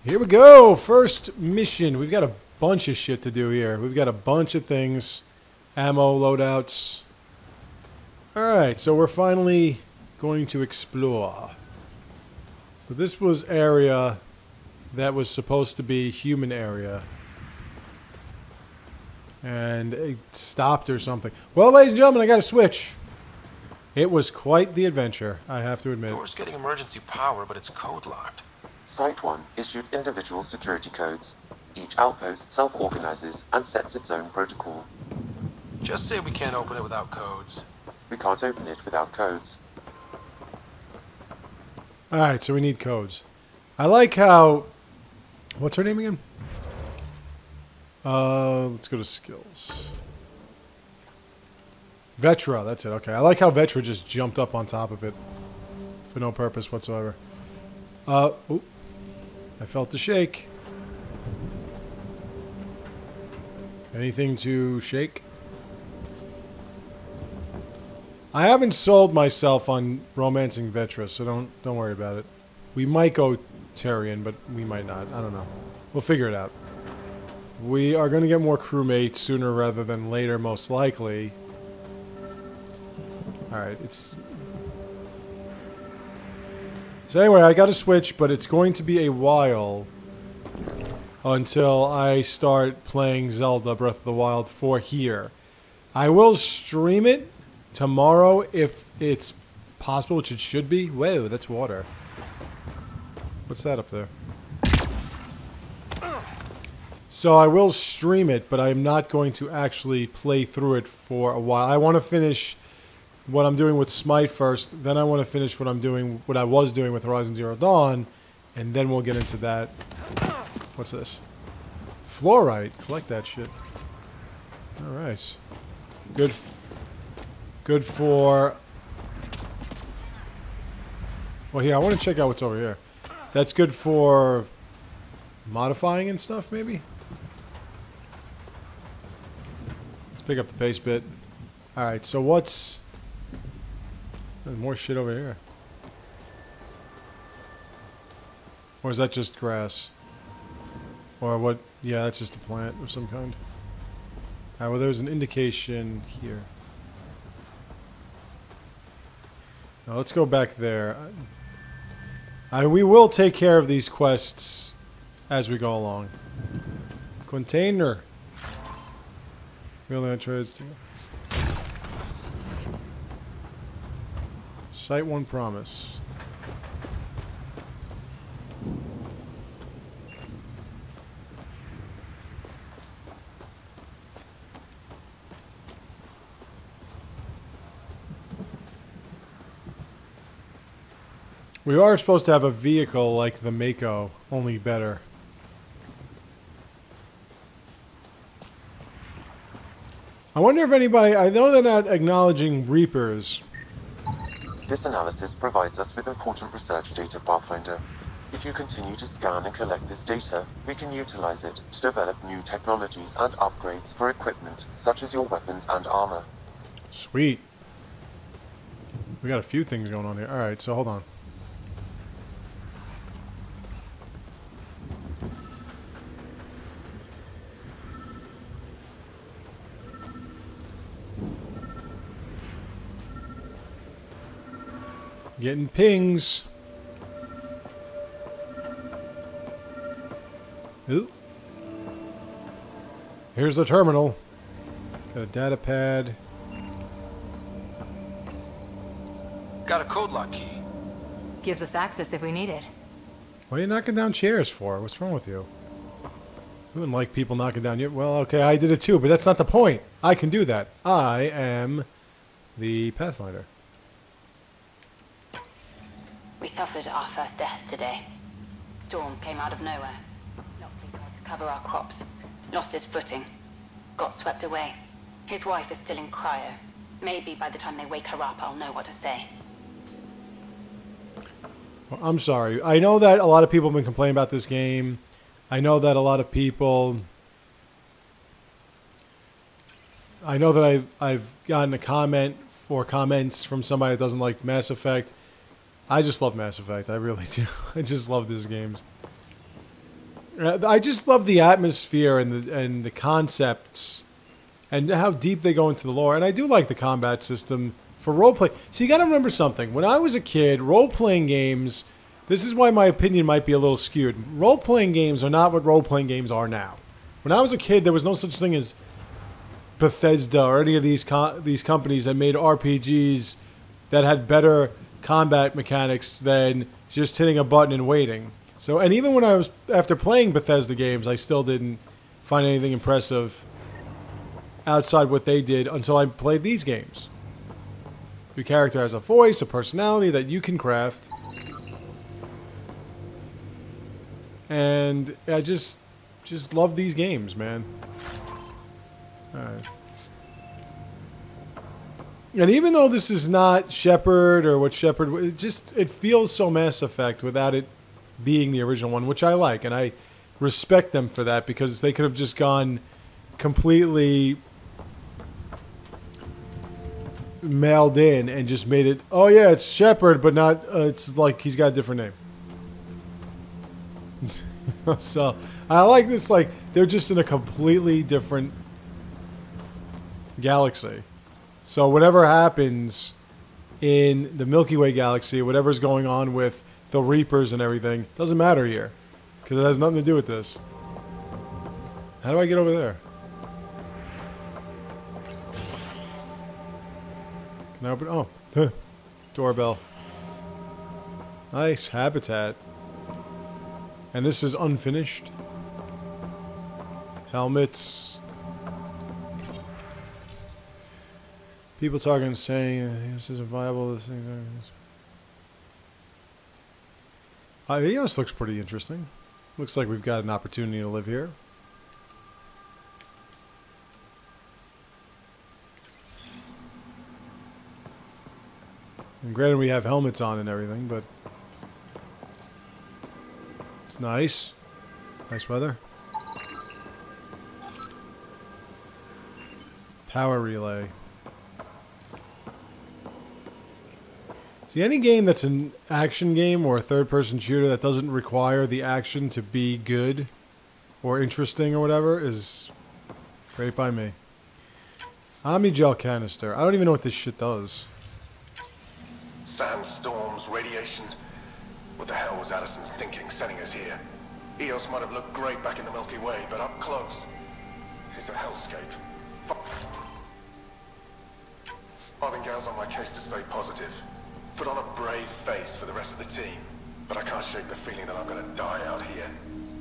Here we go. First mission. We've got a bunch of shit to do here. We've got a bunch of things. Ammo, loadouts. Alright, so we're finally going to explore. So this was area that was supposed to be human area. And it stopped or something. Well, ladies and gentlemen, I got a switch. It was quite the adventure, I have to admit. Door's getting emergency power, but it's code locked. Site 1 issued individual security codes. Each outpost self-organizes and sets its own protocol. Just say we can't open it without codes. We can't open it without codes. Alright, so we need codes. I like how... What's her name again? Let's go to skills. Vetra, that's it. Okay, I like how Vetra just jumped up on top of it for no purpose whatsoever. Oop. I felt the shake. Anything to shake? I haven't sold myself on romancing Vetra, so don't worry about it. We might go Tyrion, but we might not. I don't know. We'll figure it out. We are going to get more crewmates sooner rather than later, most likely. Alright, it's... So anyway, I got a Switch, but it's going to be a while until I start playing Zelda Breath of the Wild 4 here. I will stream it tomorrow if it's possible, which it should be. Whoa, that's water. What's that up there? So I will stream it, but I'm not going to actually play through it for a while. I want to finish what I'm doing with Smite first, then I want to finish what I was doing with Horizon Zero Dawn, and then we'll get into that. What's this? Fluorite. Collect that shit. Alright. Good for... Well, here, I want to check out what's over here. That's good for modifying and stuff, maybe? Let's pick up the pace bit. Alright, so what's... There's more shit over here. Or is that just grass? Or what? Yeah, that's just a plant of some kind. Alright, well there's an indication here. Now let's go back there. We will take care of these quests as we go along. Container. Really trades. Site 1 promise. We are supposed to have a vehicle like the Mako, only better. I wonder if anybody... I know they're not acknowledging Reapers. This analysis provides us with important research data, Pathfinder. If you continue to scan and collect this data, we can utilize it to develop new technologies and upgrades for equipment, such as your weapons and armor. Sweet. We got a few things going on here. Alright, so hold on. Getting pings. Ooh. Here's the terminal. Got a data pad. Got a code lock key. Gives us access if we need it. What are you knocking down chairs for? What's wrong with you? You wouldn't like people knocking down your... Well, okay, I did it too, but that's not the point. I can do that. I am the Pathfinder. We suffered our first death today. Storm came out of nowhere. Lockleaf tried to cover our crops. Lost his footing. Got swept away. His wife is still in cryo. Maybe by the time they wake her up, I'll know what to say. Well, I'm sorry. I know that a lot of people have been complaining about this game. I know that a lot of people... I know that I've gotten a comment or comments from somebody that doesn't like Mass Effect. I just love Mass Effect. I really do. I just love these games. I just love the atmosphere and the concepts and how deep they go into the lore. And I do like the combat system for role-play. So you got to remember something. When I was a kid, role-playing games, this is why my opinion might be a little skewed. Role-playing games are not what role-playing games are now. When I was a kid, there was no such thing as Bethesda or any of these companies that made RPGs that had better combat mechanics than just hitting a button and waiting. So, and even when I was, after playing Bethesda games, I still didn't find anything impressive outside what they did until I played these games. Your character has a voice, a personality that you can craft. And I just love these games, man. Alright. And even though this is not Shepard or what Shepard, it feels so Mass Effect without it being the original one, which I like, and I respect them for that because they could have just gone completely mailed in and just made it, oh yeah, it's Shepard, but not, it's like he's got a different name. So, I like this, like, they're just in a completely different galaxy. So whatever happens in the Milky Way galaxy, whatever's going on with the Reapers and everything, doesn't matter here. Because it has nothing to do with this. How do I get over there? Can I open? Oh. Doorbell. Nice habitat. And this is unfinished. Helmets. People talking, saying this isn't viable. This thing's. This looks pretty interesting. Looks like we've got an opportunity to live here. And granted, we have helmets on and everything, but it's nice. Nice weather. Power relay. See, any game that's an action game or a third-person shooter that doesn't require the action to be good or interesting or whatever is great by me. Omni-gel canister. I don't even know what this shit does. Sandstorms, radiation. What the hell was Addison thinking sending us here? Eos might have looked great back in the Milky Way, but up close, it's a hellscape. Martingale's on my case to stay positive. Put on a brave face for the rest of the team, but I can't shake the feeling that I'm gonna die out here.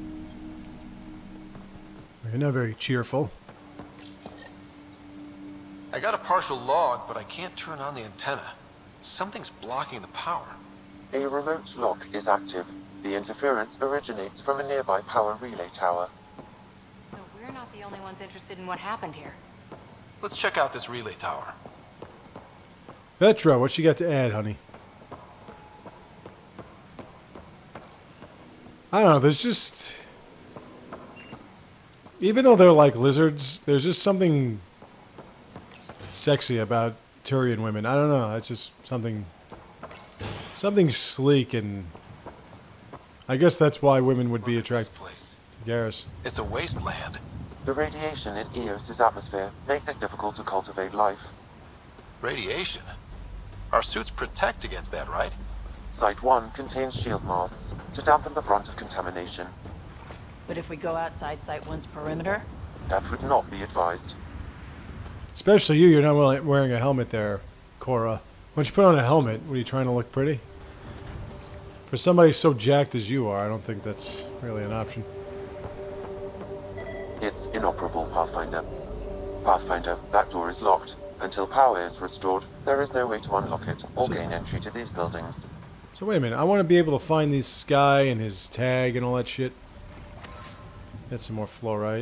You're not very cheerful. I got a partial log, but I can't turn on the antenna. Something's blocking the power. A remote lock is active. The interference originates from a nearby power relay tower. So we're not the only ones interested in what happened here. Let's check out this relay tower. Petra, what you got to add, honey? I don't know, there's just... Even though they're like lizards, there's just something sexy about Turian women. I don't know, it's just something sleek, and I guess that's why women would be attracted to Garrus. It's a wasteland. The radiation in Eos's atmosphere makes it difficult to cultivate life. Radiation? Our suits protect against that, right? Site 1 contains shield masts to dampen the brunt of contamination. But if we go outside Site 1's perimeter? That would not be advised. Especially you're not wearing a helmet there, Cora. Once you put on a helmet, what are you trying to look pretty? For somebody so jacked as you are, I don't think that's really an option. It's inoperable, Pathfinder. Pathfinder, that door is locked. Until power is restored, there is no way to unlock it or gain entry to these buildings. So wait a minute, I want to be able to find this guy and his tag and all that shit. Get some more fluorite.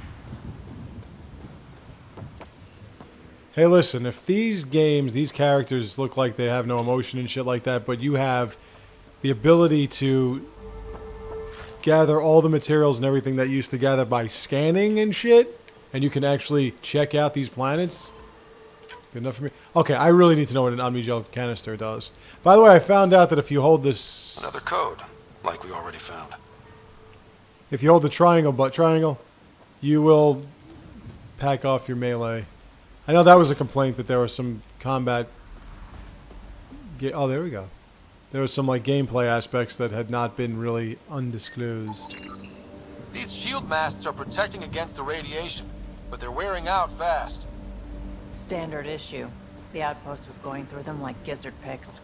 Hey listen, if these games, these characters look like they have no emotion and shit like that, but you have the ability to gather all the materials and everything that you used to gather by scanning and shit, and you can actually check out these planets, good enough for me. Okay, I really need to know what an Omni-gel canister does. By the way, I found out that if you hold this... Another code, like we already found. if you hold the triangle, you will pack off your melee. I know that was a complaint that there was some combat. Oh, there we go. There was some like gameplay aspects that had not been really undisclosed. These shield masts are protecting against the radiation, but they're wearing out fast. Standard issue. The outpost was going through them like gizzard picks.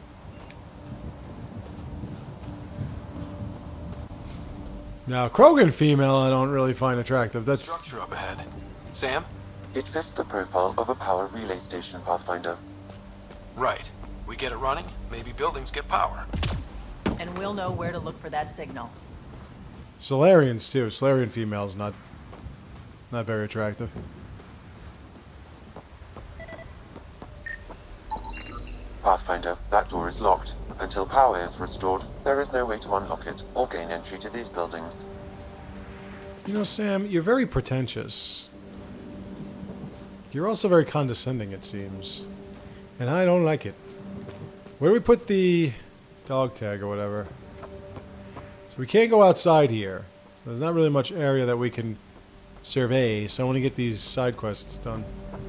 Now, Krogan female I don't really find attractive. That's... Structure up ahead. Sam? It fits the profile of a power relay station, Pathfinder. Right. We get it running, maybe buildings get power. And we'll know where to look for that signal. Solarians, too. Solarian female's not very attractive. Pathfinder, that door is locked. Until power is restored, there is no way to unlock it or gain entry to these buildings. You know, Sam, you're very pretentious. You're also very condescending, it seems. And I don't like it. Where do we put the dog tag or whatever? So we can't go outside here. So there's not really much area that we can survey, so I want to get these side quests done.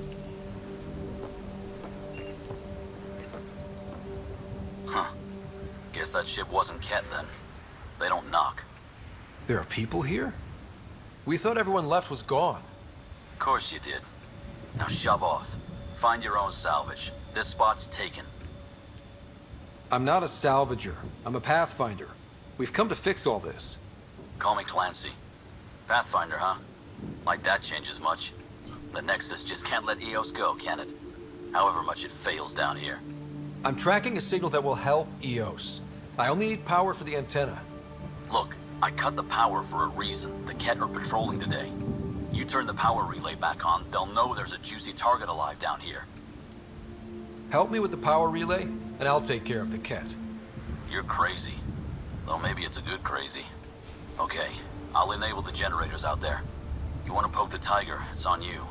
Huh. Guess that ship wasn't Kett then. They don't knock. There are people here? We thought everyone left was gone. Of course you did. Now shove off. Find your own salvage. This spot's taken. I'm not a salvager. I'm a pathfinder. We've come to fix all this. Call me Clancy. Pathfinder, huh? Like that changes much. The Nexus just can't let EOS go, can it? However much it fails down here. I'm tracking a signal that will help EOS. I only need power for the antenna. Look, I cut the power for a reason. The Kett are patrolling today. You turn the power relay back on, they'll know there's a juicy target alive down here. Help me with the power relay, and I'll take care of the Kett. You're crazy. Though maybe it's a good crazy. Okay, I'll enable the generators out there. You want to poke the tiger, it's on you.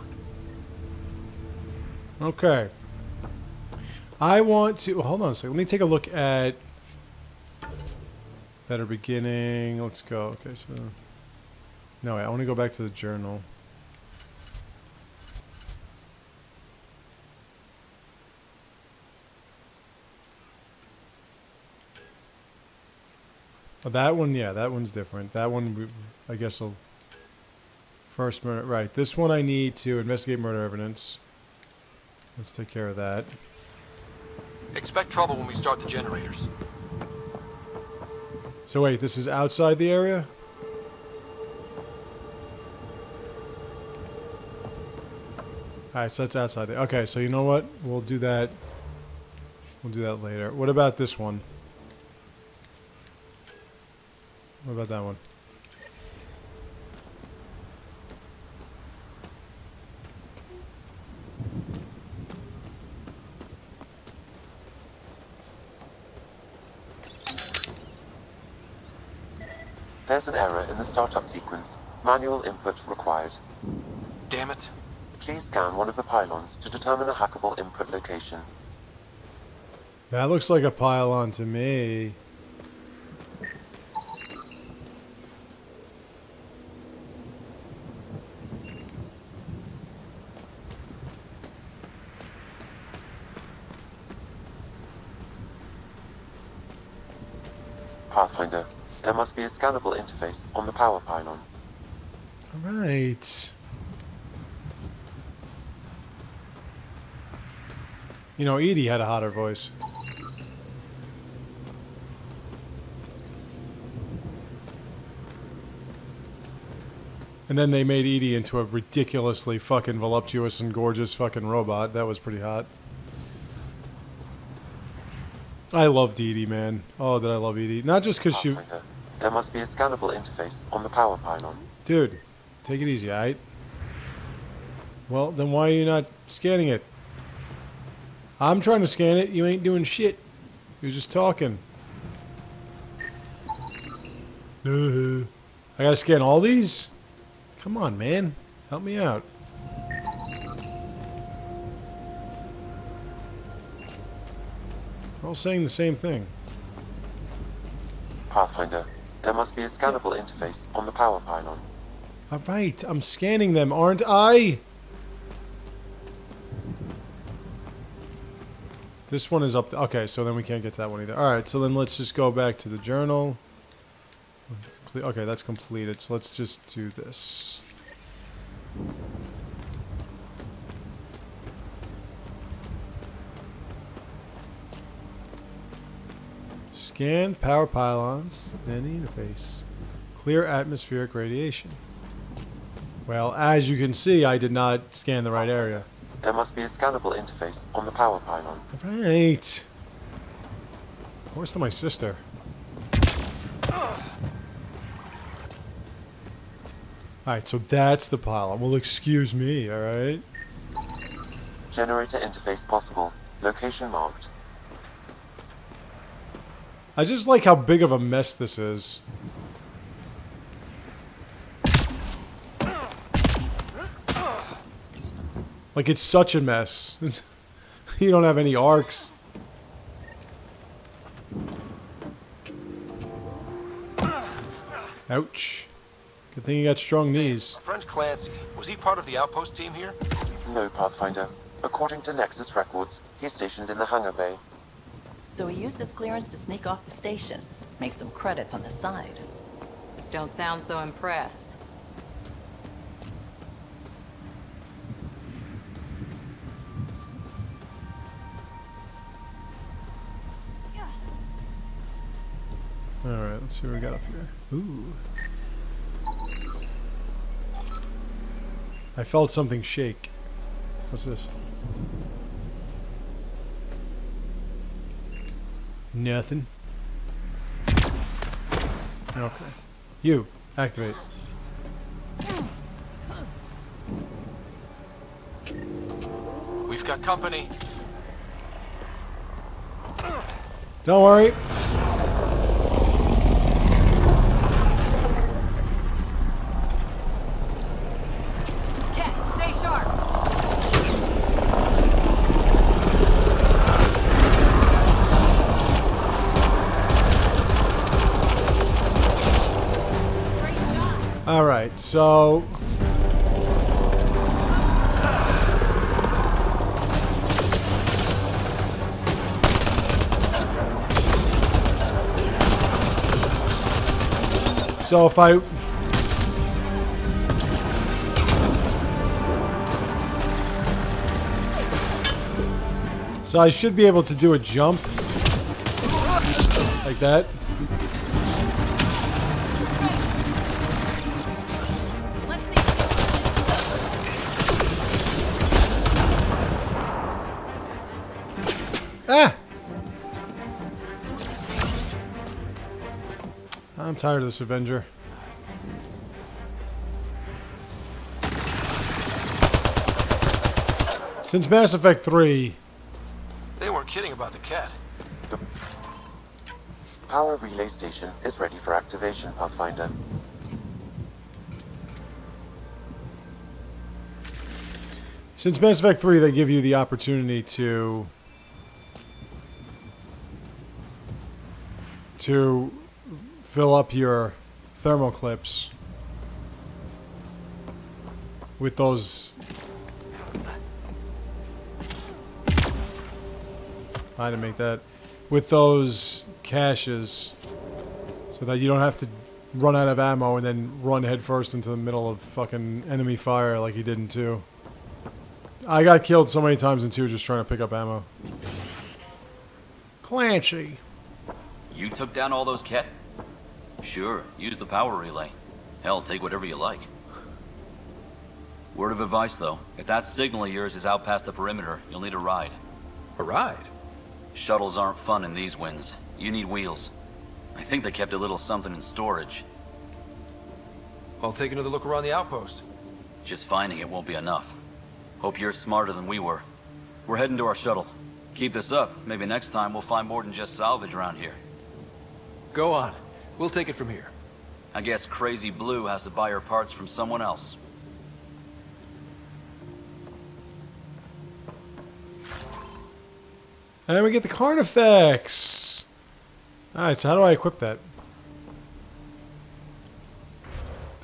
Okay. I want to... Hold on a second. Let me take a look at... Better beginning. Let's go. Okay, so... No, wait, I want to go back to the journal. Oh, that one, yeah, that one's different. That one, I guess, will... First murder... Right, this one I need to investigate murder evidence. Let's take care of that. Expect trouble when we start the generators. So wait, this is outside the area? Alright, so that's outside there. Okay, so you know what? We'll do that. We'll do that later. What about this one? What about that one? There's an error in the startup sequence. Manual input required. Damn it. Please scan one of the pylons to determine a hackable input location. That looks like a pylon to me. Pathfinder, there must be a scannable interface on the power pylon. Alright. You know, Edie had a hotter voice. And then they made Edie into a ridiculously fucking voluptuous and gorgeous fucking robot. That was pretty hot. I loved Edie, man. Oh, did I love Edie. Not just because she... There must be a scannable interface on the power pylon. Dude, take it easy, alright? Well, then why are you not scanning it? I'm trying to scan it. You ain't doing shit. You're just talking. I gotta scan all these? Come on, man. Help me out. We're all saying the same thing. Pathfinder, There must be a scannable interface on the power pylon. Alright, I'm scanning them, aren't I? This one is up. Okay, so then we can't get to that one either. Alright, so then let's just go back to the journal. Okay, that's completed. So let's just do this. Scan power pylons and the interface. Clear atmospheric radiation. Well, as you can see, I did not scan the right area. There must be a scannable interface on the power pylon. Right. Where's my sister? Alright, so that's the pylon. Well, excuse me, alright? Generator interface possible. Location marked. I just like how big of a mess this is. Like, it's such a mess. You don't have any arcs. Ouch. Good thing you got strong knees. Our friend Clancy, was he part of the outpost team here? No, Pathfinder. According to Nexus records, he's stationed in the hangar bay. So he used his clearance to sneak off the station. Make some credits on the side. Don't sound so impressed. Alright, let's see what we got up here. Ooh. I felt something shake. What's this? Nothing. Okay. You, activate. We've got company. Don't worry. Kett, stay sharp. All right, so if I should be able to do a jump like that. Ah! I'm tired of this Avenger. Since Mass Effect 3... They weren't kidding about the Kett. The power relay station is ready for activation, Pathfinder. Since Mass Effect 3, they give you the opportunity to fill up your thermal clips with those. I didn't make that. With those caches, so that you don't have to run out of ammo and then run headfirst into the middle of fucking enemy fire like you did in 2. I got killed so many times in 2 just trying to pick up ammo. Clancy. You took down all those Kett? Sure, use the power relay. Hell, take whatever you like. Word of advice, though. If that signal of yours is out past the perimeter, you'll need a ride. A ride? Shuttles aren't fun in these winds. You need wheels. I think they kept a little something in storage. I'll take another look around the outpost. Just finding it won't be enough. Hope you're smarter than we were. We're heading to our shuttle. Keep this up. Maybe next time we'll find more than just salvage around here. Go on. We'll take it from here. I guess Crazy Blue has to buy her parts from someone else. And we get the Carnifex. Alright, so how do I equip that?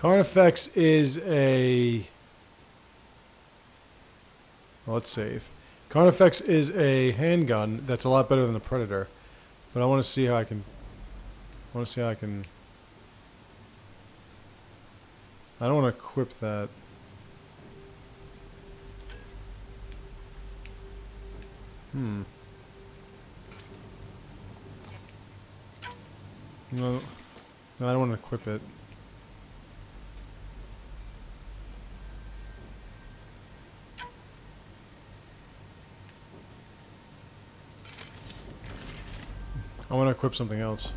Carnifex is a... Well, let's save. Carnifex is a handgun that's a lot better than the Predator. But I want to see how I can... I don't want to equip that. No, I don't want to equip it. I want to equip something else.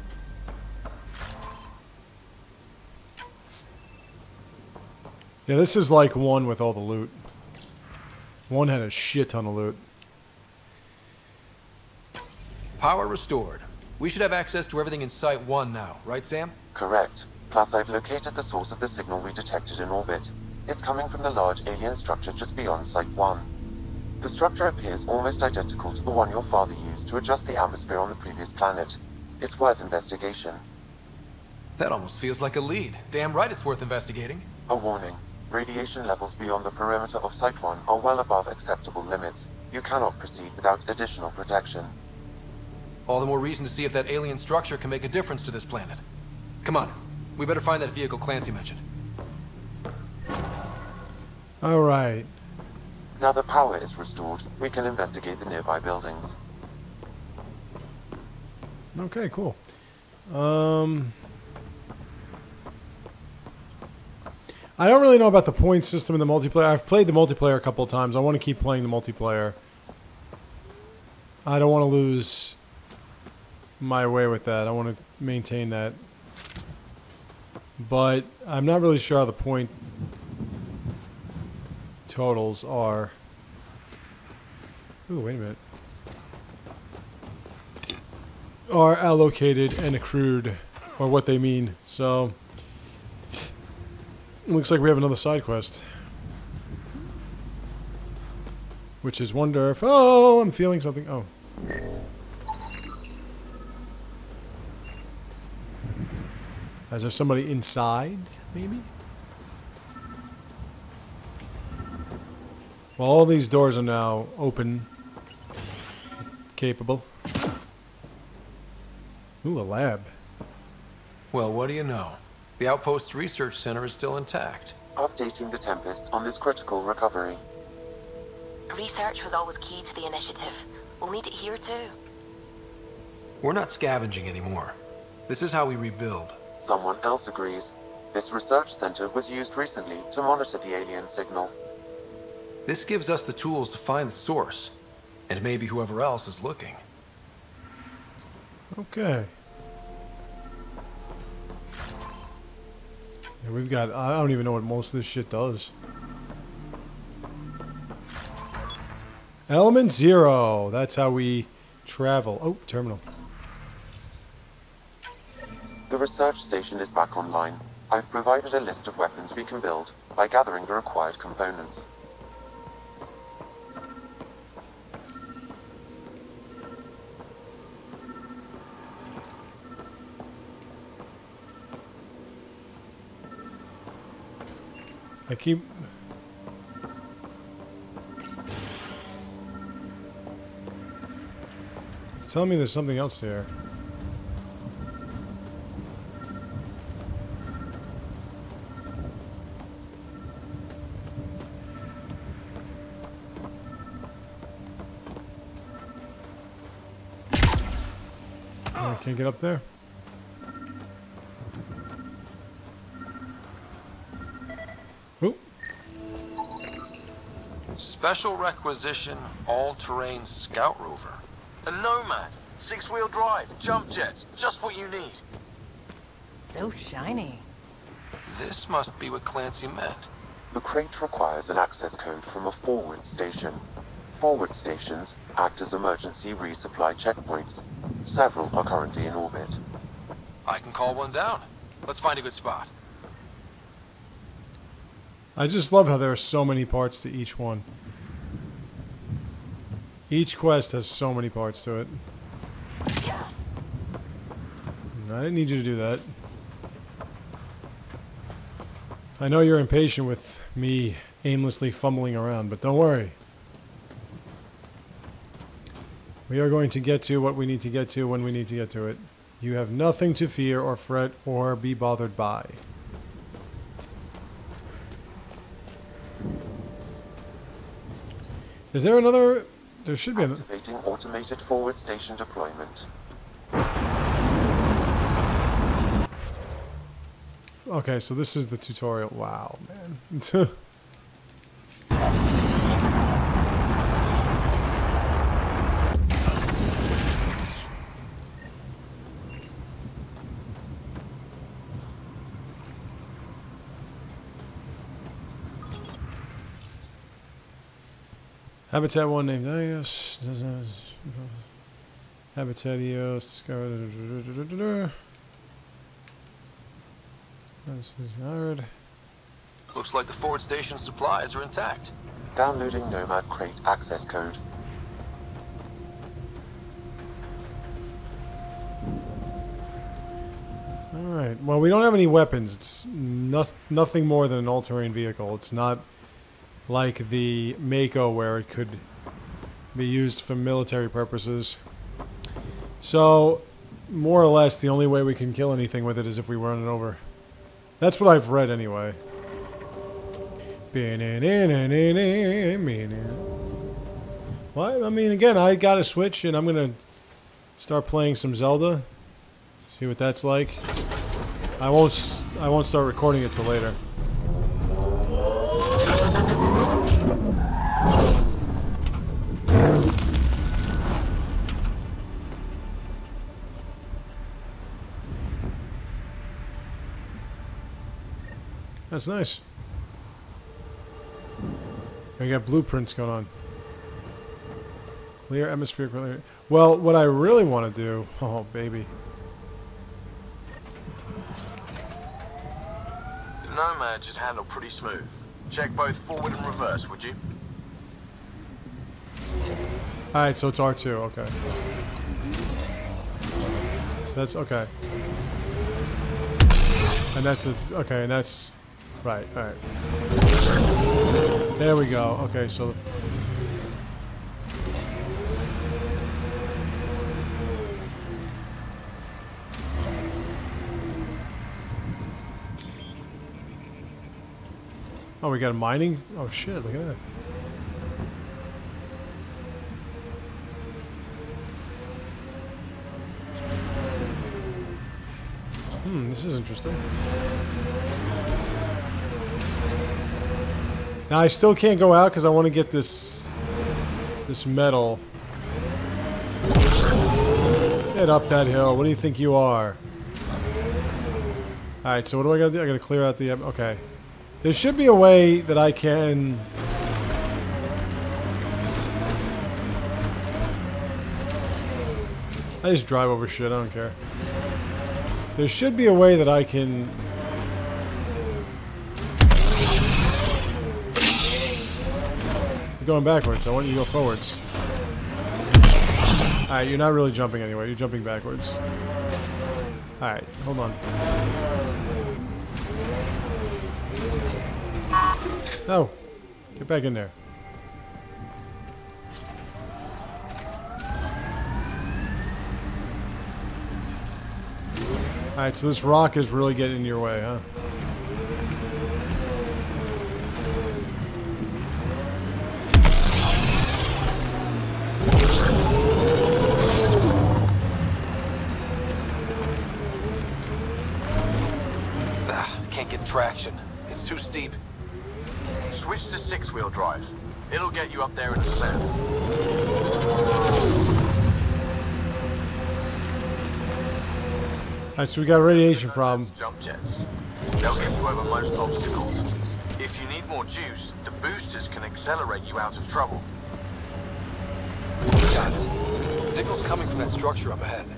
Yeah, this is like 1 with all the loot. 1 had a shit ton of loot. Power restored. We should have access to everything in Site 1 now, right, Sam? Correct. Plus, I've located the source of the signal we detected in orbit. It's coming from the large alien structure just beyond Site 1. The structure appears almost identical to the one your father used to adjust the atmosphere on the previous planet. It's worth investigation. That almost feels like a lead. Damn right it's worth investigating. A warning. Radiation levels beyond the perimeter of Site 1 are well above acceptable limits. You cannot proceed without additional protection. All the more reason to see if that alien structure can make a difference to this planet. Come on. We better find that vehicle Clancy mentioned. Alright. Now the power is restored, we can investigate the nearby buildings. Okay, cool. I don't really know about the point system in the multiplayer. I've played the multiplayer a couple of times. I want to keep playing the multiplayer. I don't want to lose my way with that. I want to maintain that. But I'm not really sure how the point totals are. Ooh, wait a minute. Are allocated and accrued, or what they mean. So, looks like we have another side quest. Which is wonderful. Oh, I'm feeling something. Oh. Is there somebody inside, maybe? Well, all these doors are now open. Capable. Ooh, a lab. Well, what do you know? The Outpost's research center is still intact. Updating the Tempest on this critical recovery. Research was always key to the initiative. We'll need it here too. We're not scavenging anymore. This is how we rebuild. Someone else agrees. This research center was used recently to monitor the alien signal. This gives us the tools to find the source, and maybe whoever else is looking. Okay. Yeah, we've got... I don't even know what most of this shit does. Element 0. That's how we travel. Oh, terminal. The research station is back online. I've provided a list of weapons we can build by gathering the required components. I keep... It's telling me there's something else there. I can't get up there. Oop. Special requisition, all-terrain scout rover. A Nomad, 6-wheel drive, jump jets, just what you need. So shiny. This must be what Clancy meant. The crate requires an access code from a forward station. Forward stations act as emergency resupply checkpoints. Several are currently in orbit. I can call one down. Let's find a good spot. I just love how there are so many parts to each one. Each quest has so many parts to it. I didn't need you to do that. I know you're impatient with me aimlessly fumbling around, but don't worry. We are going to get to what we need to get to when we need to get to it. You have nothing to fear or fret or be bothered by. Is there another... There should be another... Activating automated forward station deployment. Okay, so this is the tutorial. Wow, man. Habitat 1 named Ios. Habitat EOS. Discovered. Looks like the forward station supplies are intact. Downloading Nomad Crate access code. Alright, well, we don't have any weapons. It's nothing more than an all-terrain vehicle. It's not like the Mako where it could be used for military purposes. So, more or less, the only way we can kill anything with it is if we run it over. That's what I've read anyway. Well, I mean, again, I got a Switch and I'm gonna start playing some Zelda. See what that's like. I won't start recording it till later. That's nice. We got blueprints going on. Clear atmosphere. Clear. Well, what I really want to do... Oh, baby. The Nomad should handle pretty smooth. Check both forward and reverse, would you? Alright, so it's R2. Okay. So that's... Okay. And that's a... Okay, and that's... Right, alright. There we go. Okay, so... Oh, we got a mining? Oh shit, look at that. This is interesting. Now I still can't go out because I want to get this metal. Get up that hill. What do you think you are? Alright, so what do I gotta do? I gotta clear out the... Okay. There should be a way that I can... I just drive over shit, I don't care. There should be a way that I can... You're going backwards, I want you to go forwards. Alright, you're not really jumping anywhere, you're jumping backwards. Alright, hold on. No! Get back in there. Alright, so this rock is really getting in your way, huh? Can't get traction. It's too steep. Switch to 6-wheel drive. It'll get you up there in a second. Alright, so we got a radiation problem. Jump jets. They'll get you over most obstacles. If you need more juice, the boosters can accelerate you out of trouble. Got it. Signal's coming from that structure up ahead.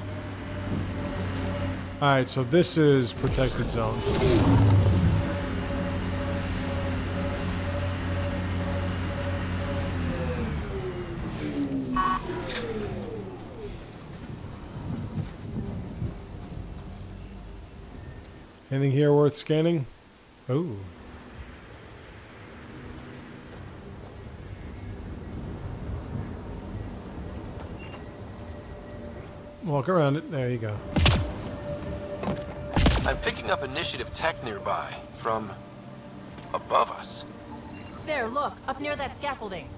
Alright, so this is protected zone. Anything here worth scanning? Oh. Walk around it. There you go. I'm picking up initiative tech nearby, from above us. There, look, up near that scaffolding.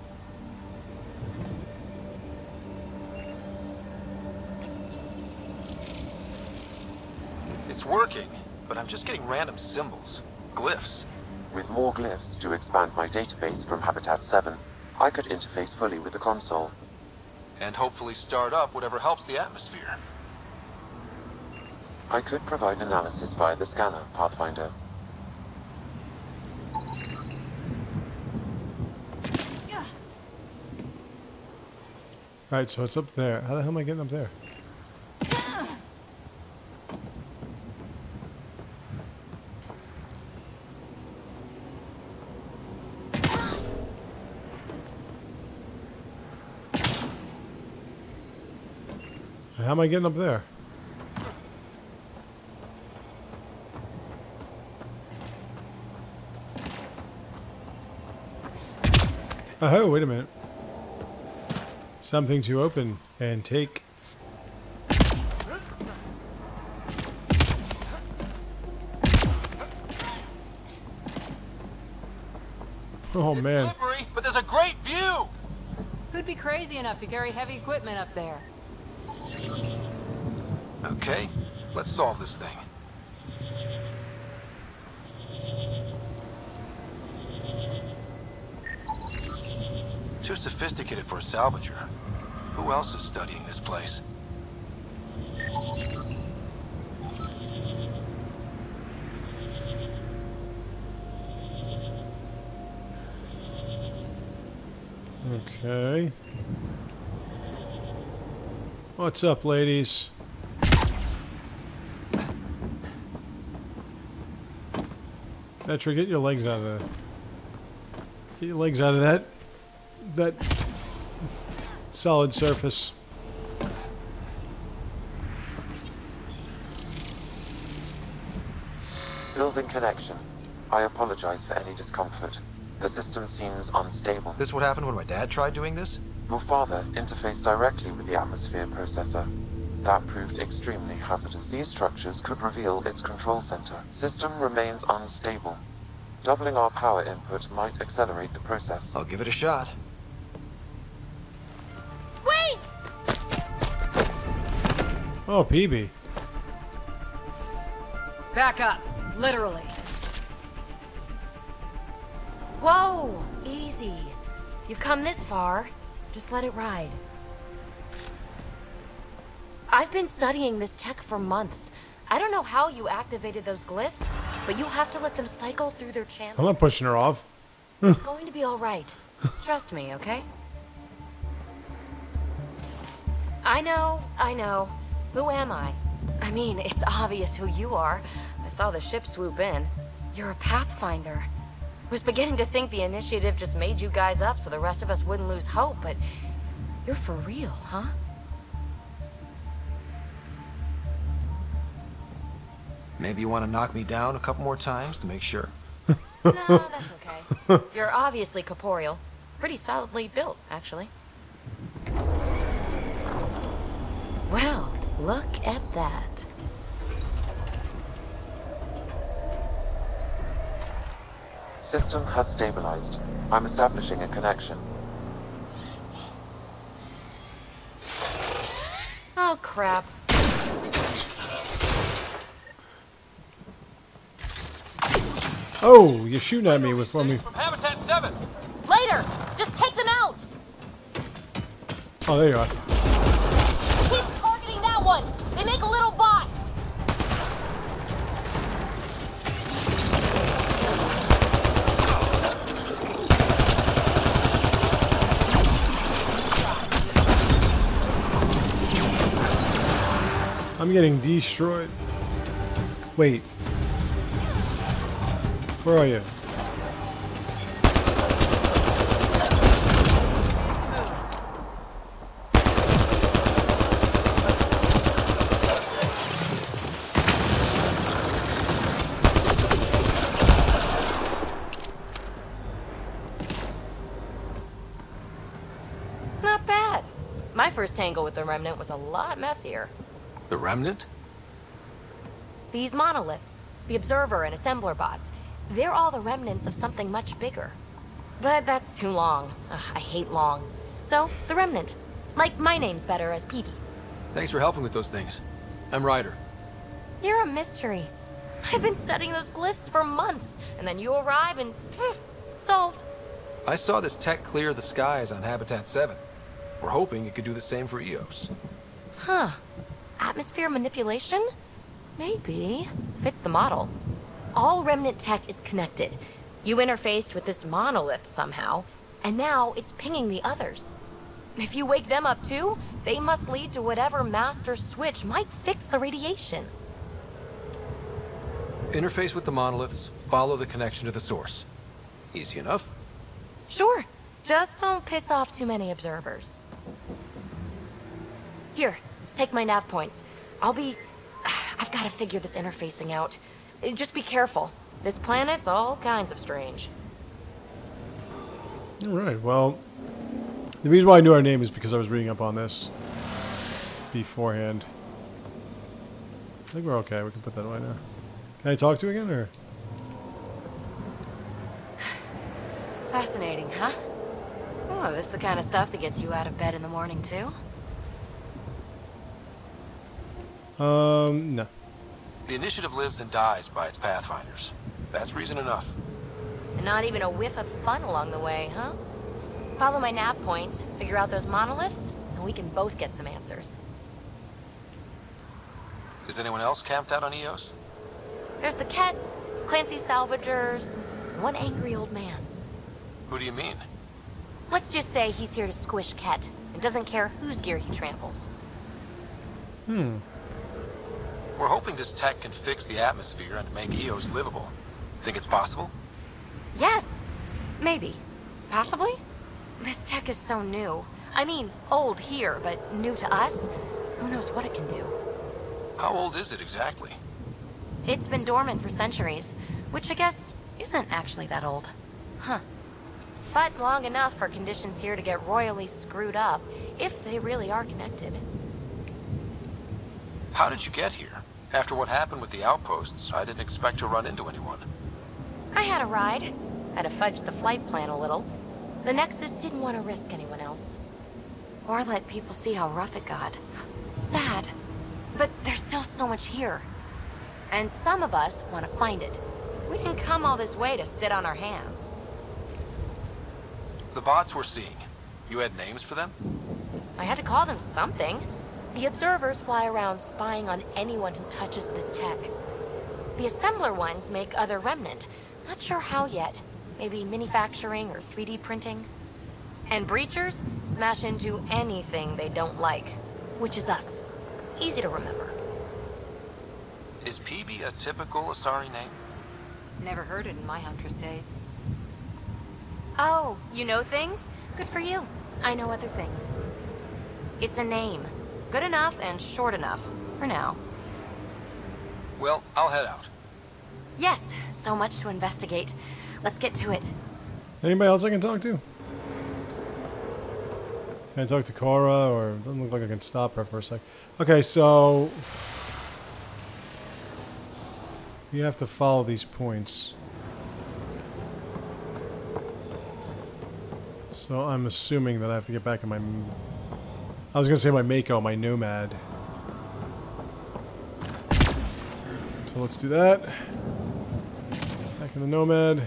It's working, but I'm just getting random symbols. Glyphs. With more glyphs to expand my database from Habitat 7, I could interface fully with the console. And hopefully start up whatever helps the atmosphere. I could provide analysis via the scanner, Pathfinder. Alright, so it's up there. How the hell am I getting up there? How am I getting up there? Oh, wait a minute. Something to open and take. Oh, It's man. slippery, but there's a great view! Who'd be crazy enough to carry heavy equipment up there? Okay, let's solve this thing. Too sophisticated for a salvager. Who else is studying this place? Okay. What's up, ladies? Petra, get your legs out of there. Get your legs out of that solid surface. Building connection. I apologize for any discomfort. The system seems unstable. This what happened when my dad tried doing this? Your father interfaced directly with the atmosphere processor. That proved extremely hazardous. These structures could reveal its control center. System remains unstable. Doubling our power input might accelerate the process. I'll give it a shot. Wait! Oh, Peebee. Back up, literally. Whoa! Easy. You've come this far. Just let it ride. I've been studying this tech for months. I don't know how you activated those glyphs, but you have to let them cycle through their I'm channels. not pushing her off. It's going to be all right. Trust me, okay? I know. Who am I? I mean, it's obvious who you are. I saw the ship swoop in. You're a Pathfinder. I was beginning to think the initiative just made you guys up so the rest of us wouldn't lose hope, but you're for real, huh? Maybe you want to knock me down a couple more times to make sure? No, that's okay. You're obviously corporeal. Pretty solidly built, actually. Well, look at that. System has stabilized. I'm establishing a connection. Oh, crap. Oh, you're shooting at me with me. From Habitat 7! Later! Just take them out! Oh, there you are. Keep targeting that one! They make little bots! I'm getting destroyed. Wait. Where are you? first tangle with the Remnant was a lot messier. The Remnant? These monoliths, the Observer and Assembler bots, they're all the remnants of something much bigger. But that's too long. Ugh, I hate long. So, the Remnant. Like, my name's better as Peebee. Thanks for helping with those things. I'm Ryder. You're a mystery. I've been studying those glyphs for months, and then you arrive and poof, solved. I saw this tech clear the skies on Habitat 7. We're hoping it could do the same for EOS. Huh. Atmosphere manipulation? Maybe. Fits the model. All Remnant tech is connected. You interfaced with this monolith somehow, and now it's pinging the others. If you wake them up too, they must lead to whatever master switch might fix the radiation. Interface with the monoliths, follow the connection to the source. Easy enough. Sure. Just don't piss off too many observers. Here, take my nav points. I've got to figure this interfacing out. Just be careful. This planet's all kinds of strange. Alright, well, the reason why I knew our name is because I was reading up on this beforehand. I think we're okay. We can put that away now. Can I talk to you again, or? Fascinating, huh? Oh, this is the kind of stuff that gets you out of bed in the morning, too? No. The initiative lives and dies by its pathfinders. That's reason enough. And not even a whiff of fun along the way, huh? Follow my nav points, figure out those monoliths, and we can both get some answers. Is anyone else camped out on EOS? There's the Kett, Clancy Salvagers, and one angry old man. Who do you mean? Let's just say he's here to squish Kett, and doesn't care whose gear he tramples. We're hoping this tech can fix the atmosphere and make EOS livable. Think it's possible? Yes! Maybe. Possibly? This tech is so new. I mean, old here, but new to us? Who knows what it can do? How old is it exactly? It's been dormant for centuries, which I guess isn't actually that old. Huh. But long enough for conditions here to get royally screwed up, if they really are connected. How did you get here? After what happened with the outposts, I didn't expect to run into anyone. I had a ride. Had to fudge the flight plan a little. The Nexus didn't want to risk anyone else. Or let people see how rough it got. Sad. But there's still so much here. And some of us want to find it. We didn't come all this way to sit on our hands. The bots we're seeing, you had names for them? I had to call them something. The observers fly around spying on anyone who touches this tech. The assembler ones make other remnant. Not sure how yet. Maybe manufacturing or 3D printing. And breachers smash into anything they don't like, which is us. Easy to remember. Is Peebee a typical Asari name? Never heard it in my Huntress days. Oh, you know things? Good for you. I know other things. It's a name. Good enough and short enough, for now. Well, I'll head out. Yes, so much to investigate. Let's get to it. Anybody else I can talk to? Can I talk to Cora, or it doesn't look like I can stop her for a sec. Okay, so you have to follow these points. So I'm assuming that I have to get back in my... I was going to say my Mako, my Nomad. So let's do that. Back in the Nomad.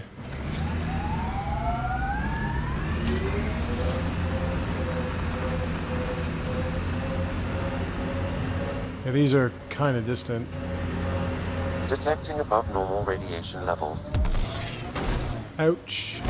Yeah, these are kind of distant. Detecting above normal radiation levels. Ouch.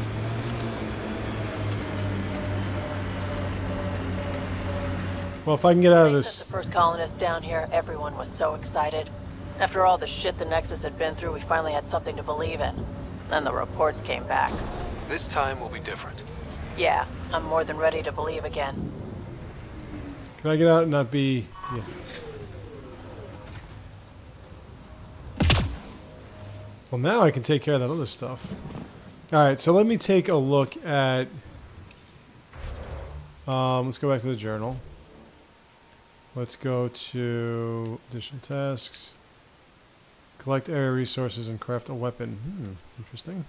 Well, if I can get out of Since this... the first colonists down here, everyone was so excited. After all the shit the Nexus had been through, we finally had something to believe in. Then the reports came back. This time will be different. Yeah, I'm more than ready to believe again. Can I get out and not be... Yeah. Well, now I can take care of that other stuff. Alright, so let me take a look at... let's go back to the journal. Let's go to additional tasks. Collect area resources and craft a weapon. Interesting.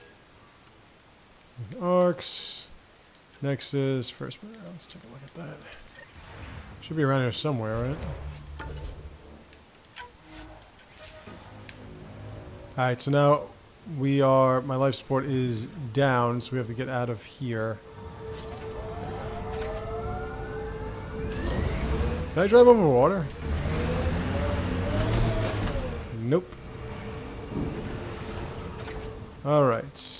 Arcs. Nexus. First, let's take a look at that. Should be around here somewhere, right? Alright, so now we are... My life support is down, so we have to get out of here. Can I drive over water? Nope. Alright.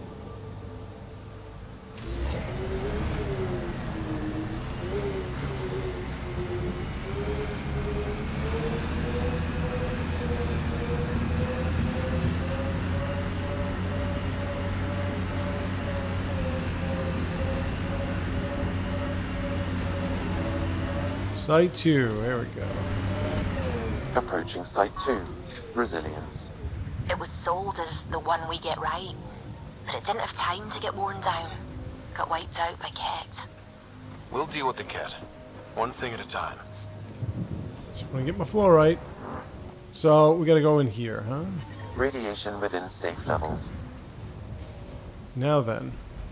Site 2, there we go. Approaching Site 2. Resilience. It was sold as the one we get right, but it didn't have time to get worn down. Got wiped out by Kett. We'll deal with the Kett. One thing at a time. Just want to get my flow right. So, we gotta go in here, huh? Radiation within safe levels. Now then.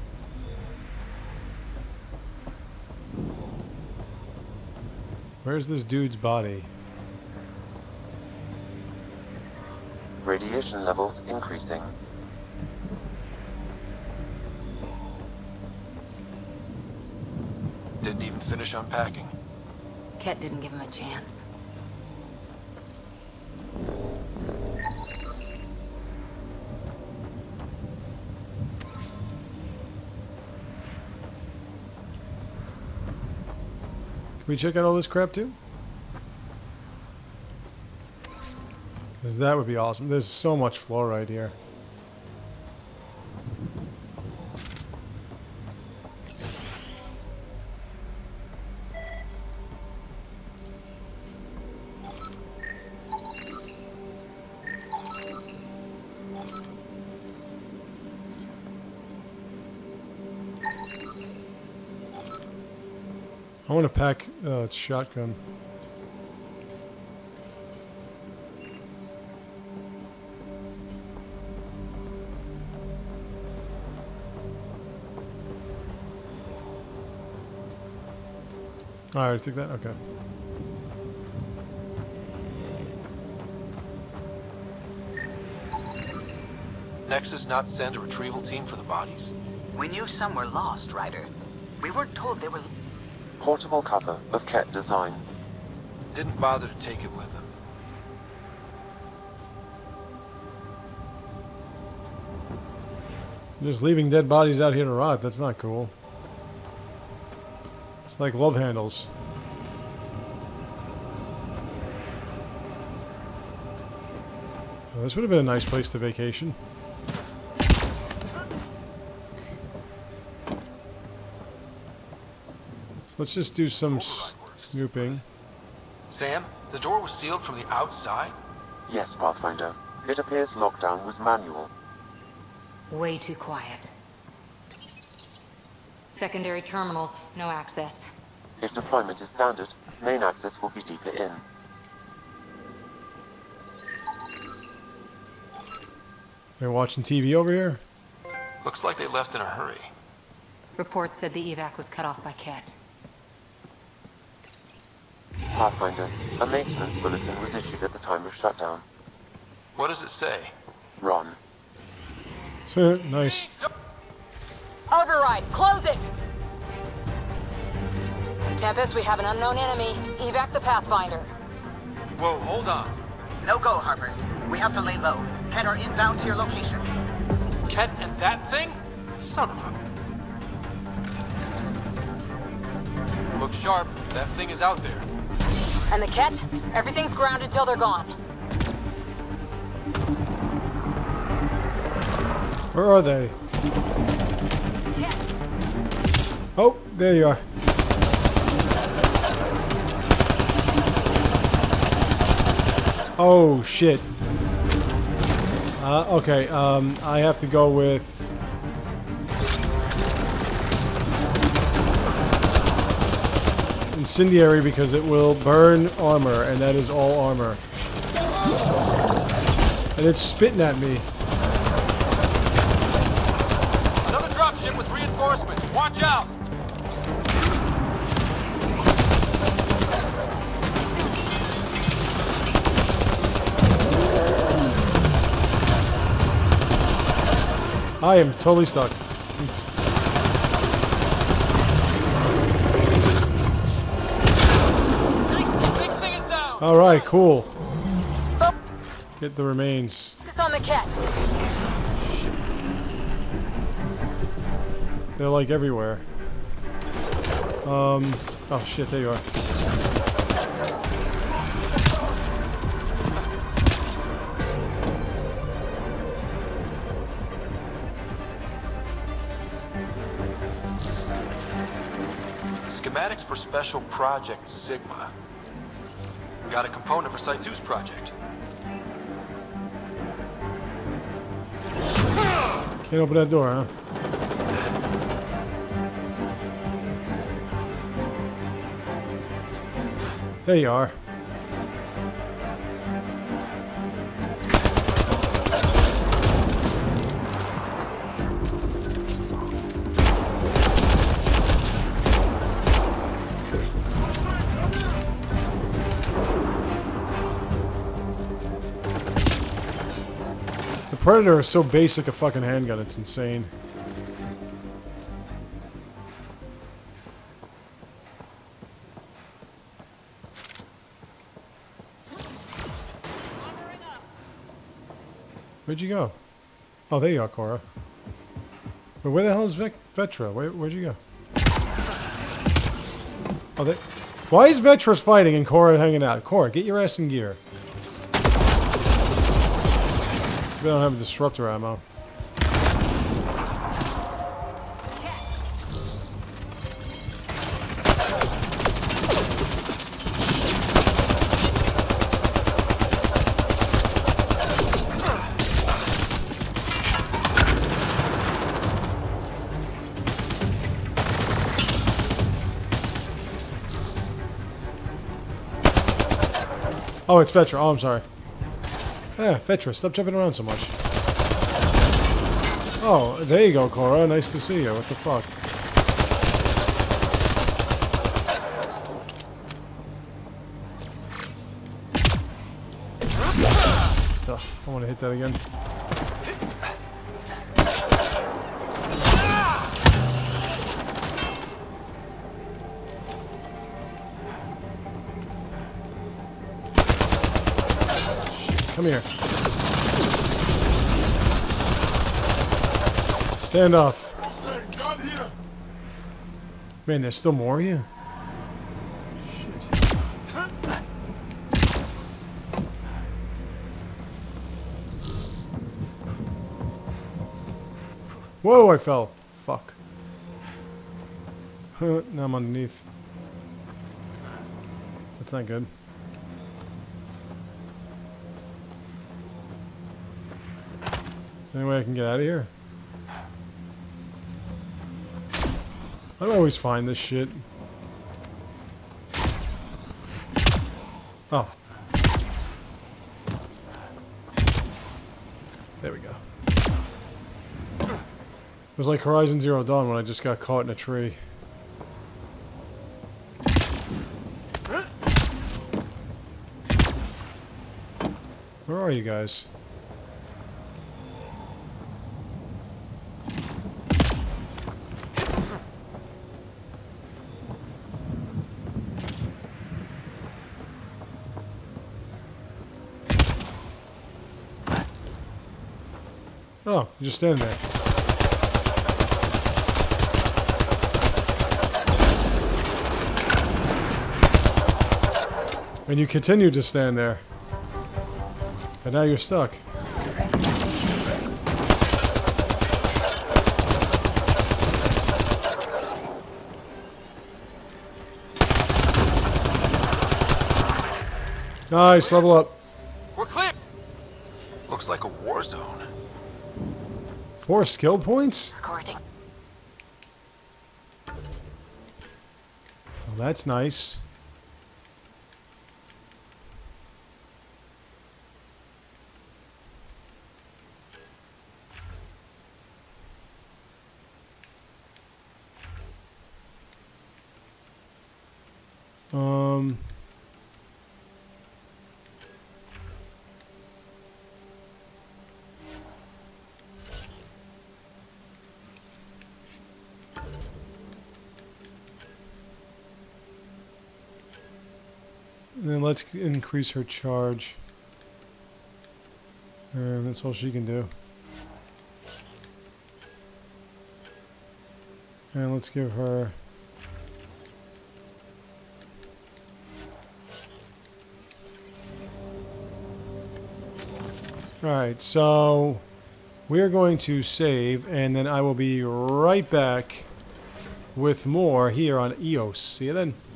Where's this dude's body? Radiation levels increasing. Didn't even finish unpacking. Kett didn't give him a chance. Can we check out all this crap too? Because that would be awesome. There's so much fluoride here. I want to pack its shotgun. Alright, take that? Okay. Nexus not send a retrieval team for the bodies? We knew some were lost, Ryder. We weren't told they were... Portable cover of Kett design. Didn't bother to take it with them. Just leaving dead bodies out here to rot. That's not cool. It's like love handles. Well, this would have been a nice place to vacation. So let's just do some snooping. Sam, the door was sealed from the outside? Yes, Pathfinder. It appears lockdown was manual. Way too quiet. Secondary terminals, no access. If deployment is standard, main access will be deeper in. They're watching TV over here? Looks like they left in a hurry. Report said the evac was cut off by Kett. Pathfinder, a maintenance bulletin was issued at the time of shutdown. What does it say? Run. Nice. Override, close it! Tempest, we have an unknown enemy. Evac the Pathfinder. Whoa, hold on. No go, Harper. We have to lay low. Kett are inbound to your location. Kett and that thing? Son of a... Look sharp. That thing is out there. And the Kett? Everything's grounded till they're gone. Where are they? Kett! Oh, there you are. Oh, shit. Okay, I have to go with... Incendiary because it will burn armor, and that is all armor. And it's spitting at me. Another dropship with reinforcements. Watch out! I am totally stuck. All right, cool. Get the remains. Focus on the Kett. They're like everywhere. Oh shit, there you are. Schematics for Special Project Sigma. Got a component for Site 2's project. Can't open that door, huh? There you are. The Predator is so basic a fucking handgun, it's insane. Where'd you go? Oh, there you are, Cora. But where the hell is Vetra? Where'd you go? Oh, they... Why is Vetra's fighting and Cora hanging out? Cora, get your ass in gear. We don't have disruptor ammo. Oh, it's Vetra. Oh, I'm sorry. Yeah, Vetra, stop jumping around so much. Oh, there you go, Cora. Nice to see you. What the fuck? Ugh, I want to hit that again. Come here. Stand off. Man, there's still more of you? Shit. Whoa, I fell. Fuck. Now I'm underneath. That's not good. Is there any way I can get out of here? How do I always find this shit? Oh. There we go. It was like Horizon Zero Dawn when I just got caught in a tree. Where are you guys? Oh, you're just standing there. And you continue to stand there. And now you're stuck. Nice, level up. We're clear. Looks like a war zone. 4 skill points? Recording. Well, that's nice. And then let's increase her charge. And that's all she can do. And let's give her... Alright, so we're going to save, and then I will be right back with more here on EOS. See you then.